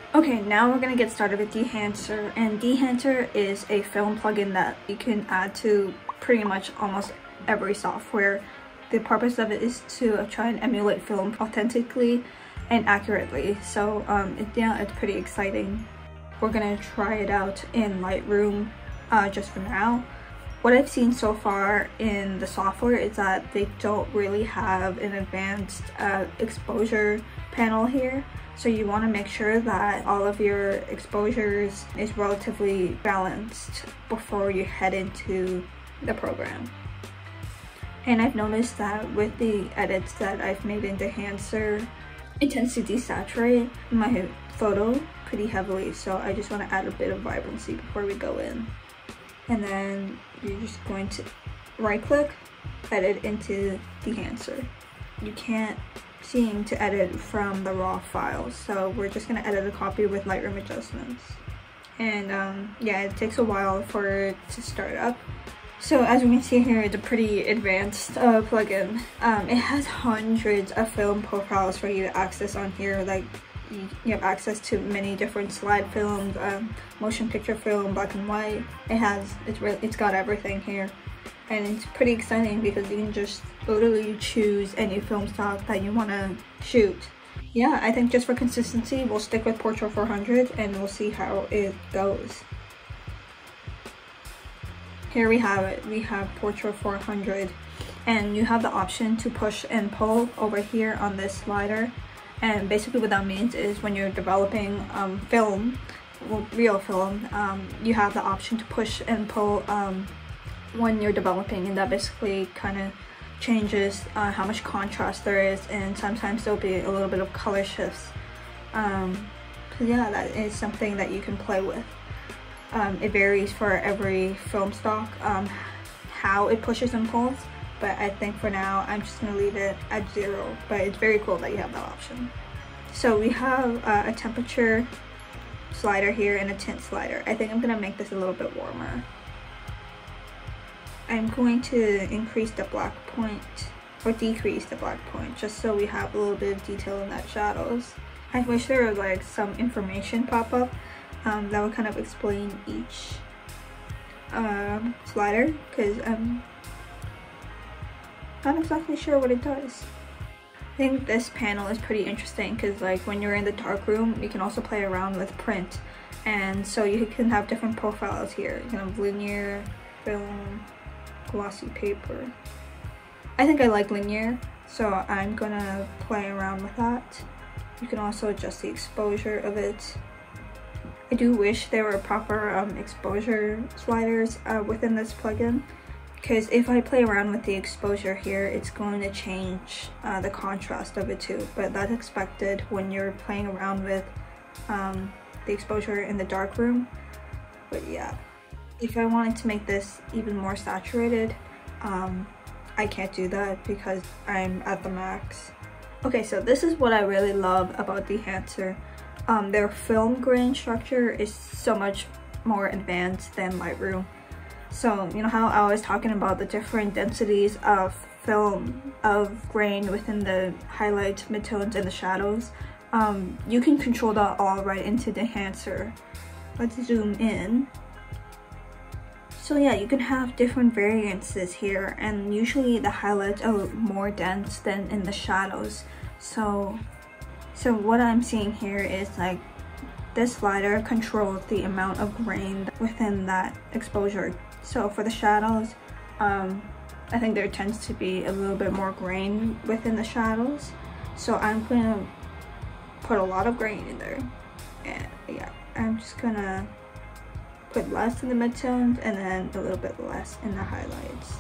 Okay, now we're gonna get started with Dehancer, and Dehancer is a film plugin that you can add to pretty much almost every software. The purpose of it is to try and emulate film authentically and accurately. So yeah, it's pretty exciting. We're gonna try it out in Lightroom just for now. What I've seen so far in the software is that they don't really have an advanced exposure panel here. So you want to make sure that all of your exposures is relatively balanced before you head into the program. And I've noticed that with the edits that I've made in Dehancer, it tends to desaturate my photo pretty heavily. So I just want to add a bit of vibrancy before we go in. And then you're just going to right click, edit into Dehancer. You can't seem to edit from the raw files, so we're just gonna edit a copy with Lightroom adjustments. And yeah, it takes a while for it to start up. So as you can see here, it's a pretty advanced plugin. It has hundreds of film profiles for you to access on here. Like you have access to many different slide films, motion picture film, black and white. It's got everything here. And it's pretty exciting because you can just literally choose any film stock that you want to shoot. Yeah, I think just for consistency, we'll stick with Portrait 400 and we'll see how it goes. Here we have it. We have Portrait 400, and you have the option to push and pull over here on this slider. And basically what that means is when you're developing film, well, real film, you have the option to push and pull when you're developing, and that basically kind of changes how much contrast there is, and sometimes there'll be a little bit of color shifts. So yeah, that is something that you can play with. It varies for every film stock how it pushes and pulls, but I think for now I'm just gonna leave it at 0, but it's very cool that you have that option. So we have a temperature slider here and a tint slider. I think I'm gonna make this a little bit warmer. I'm going to increase the black point or decrease the black point just so we have a little bit of detail in that shadows. I wish there was like some information pop up that would kind of explain each slider, because I'm not exactly sure what it does. I think this panel is pretty interesting because like when you're in the darkroom, you can also play around with print, and so you can have different profiles here. You can have linear, film, glossy paper. I think I like linear, so I'm gonna play around with that. You can also adjust the exposure of it. I do wish there were proper exposure sliders within this plugin, because if I play around with the exposure here, it's going to change the contrast of it too, but that's expected when you're playing around with the exposure in the darkroom. But yeah, if I wanted to make this even more saturated, I can't do that because I'm at the max. Okay, so this is what I really love about Dehancer. Their film grain structure is so much more advanced than Lightroom. So you know how I was talking about the different densities of film, of grain within the highlights, midtones, and the shadows? You can control that all right into Dehancer. Let's zoom in. So yeah, you can have different variances here, and usually the highlights are more dense than in the shadows. So what I'm seeing here is like this slider controls the amount of grain within that exposure. So for the shadows, I think there tends to be a little bit more grain within the shadows. So I'm gonna put a lot of grain in there. And yeah, I'm just gonna put less in the midtones and then a little bit less in the highlights.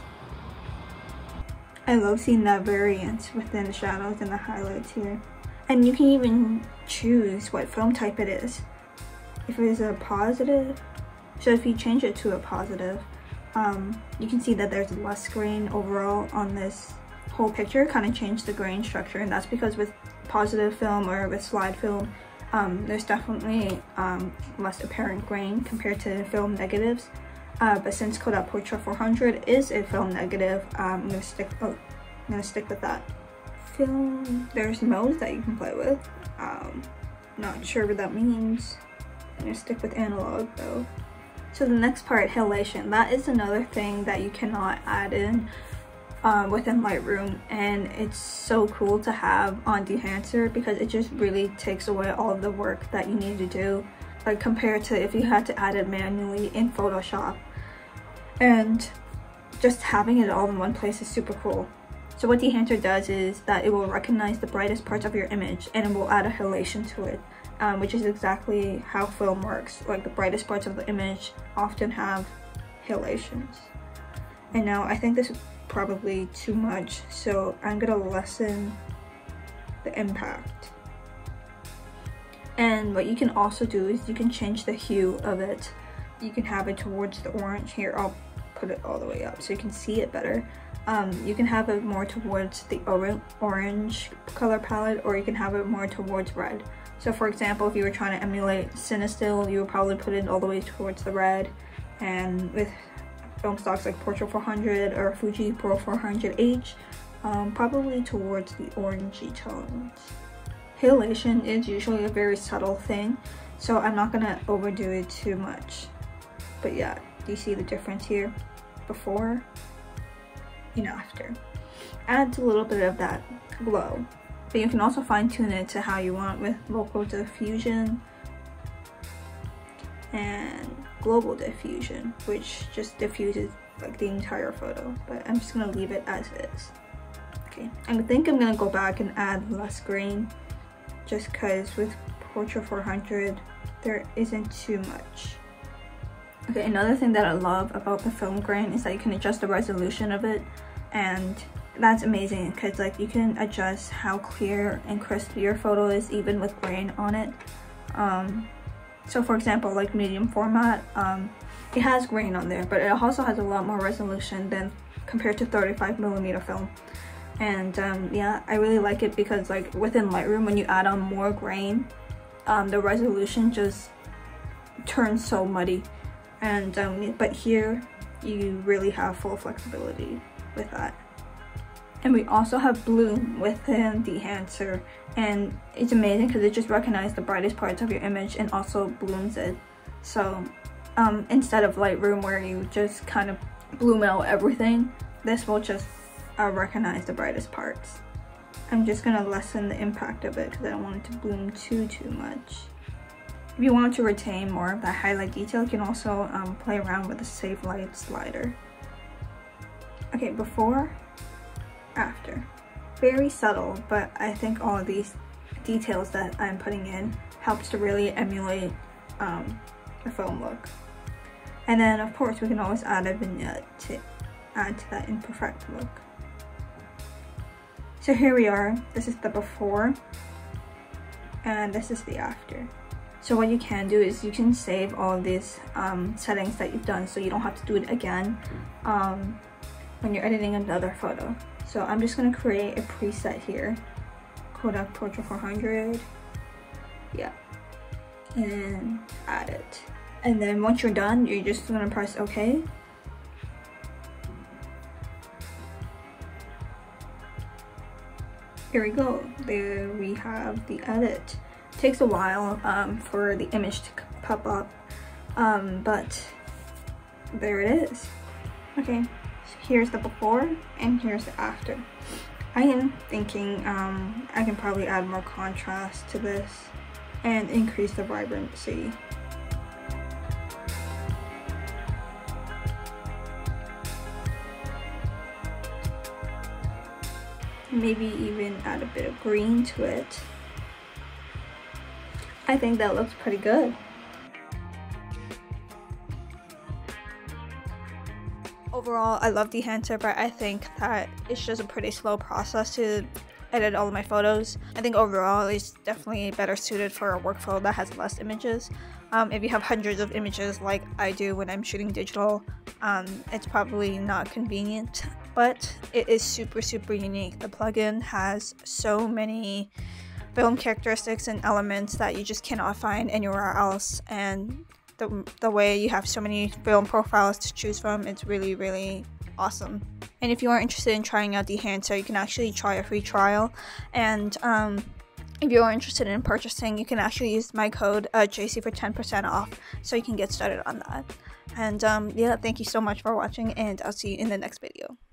I love seeing that variance within the shadows and the highlights here. And you can even choose what film type it is. If it is a positive, so if you change it to a positive, you can see that there's less grain overall on this whole picture. Kind of change the grain structure, and that's because with positive film or with slide film, there's definitely less apparent grain compared to film negatives. But since Kodak Portrait 400 is a film negative, I'm gonna stick with that. Film, there's modes that you can play with. Not sure what that means. I'm gonna stick with analog though. So the next part, halation. That is another thing that you cannot add in within Lightroom, and it's so cool to have on Dehancer because it just really takes away all of the work that you need to do, like compared to if you had to add it manually in Photoshop. And just having it all in one place is super cool. So what Dehancer does is that it will recognize the brightest parts of your image and it will add a halation to it, which is exactly how film works. Like the brightest parts of the image often have halations. And now I think this is probably too much, so I'm gonna lessen the impact. And what you can also do is you can change the hue of it. You can have it towards the orange. Here, I'll put it all the way up so you can see it better. You can have it more towards the orange color palette, or you can have it more towards red. So for example, if you were trying to emulate Cinestill, you would probably put it all the way towards the red, and with film stocks like Portrait 400 or Fuji Pro 400H, probably towards the orangey tones. Halation is usually a very subtle thing, so I'm not gonna overdo it too much. But yeah, do you see the difference here? Before and after. Adds a little bit of that glow. But you can also fine tune it to how you want with local diffusion and global diffusion, which just diffuses like the entire photo. But I'm just gonna leave it as is. Okay, I think I'm gonna go back and add less grain, just because with Portrait 400 there isn't too much. Okay, another thing that I love about the film grain is that you can adjust the resolution of it, and that's amazing because like you can adjust how clear and crisp your photo is even with grain on it. So for example, like medium format, it has grain on there, but it also has a lot more resolution than compared to 35mm film. And yeah, I really like it because like within Lightroom, when you add on more grain, the resolution just turns so muddy. And but here you really have full flexibility with that. And we also have bloom within Dehancer, and it's amazing because it just recognizes the brightest parts of your image and also blooms it. So instead of Lightroom where you just kind of bloom out everything, this will just recognize the brightest parts. I'm just gonna lessen the impact of it because I don't want it to bloom too much. If you want to retain more of that highlight detail, you can also play around with the Save Light slider. Okay, before, after. Very subtle, but I think all of these details that I'm putting in helps to really emulate the film look. And then of course we can always add a vignette to add to that imperfect look. So here we are. This is the before and this is the after. So what you can do is you can save all of these settings that you've done so you don't have to do it again when you're editing another photo. So I'm just going to create a preset here, Kodak Portrait 400, yeah, and add it. And then once you're done, you're just going to press OK. Here we go, there we have the edit. Takes a while for the image to pop up, but there it is. Okay, so here's the before and here's the after. I am thinking I can probably add more contrast to this and increase the vibrancy. Maybe even add a bit of green to it. I think that looks pretty good. Overall, I love Dehancer, but I think that it's just a pretty slow process to edit all of my photos. I think overall it's definitely better suited for a workflow that has less images. If you have hundreds of images like I do when I'm shooting digital, it's probably not convenient, but it is super unique. The plugin has so many film characteristics and elements that you just cannot find anywhere else, and the way you have so many film profiles to choose from, it's really awesome. And if you are interested in trying out Dehancer, you can actually try a free trial, and if you're interested in purchasing, you can actually use my code jaycie for 10% off, so you can get started on that. And yeah, thank you so much for watching, and I'll see you in the next video.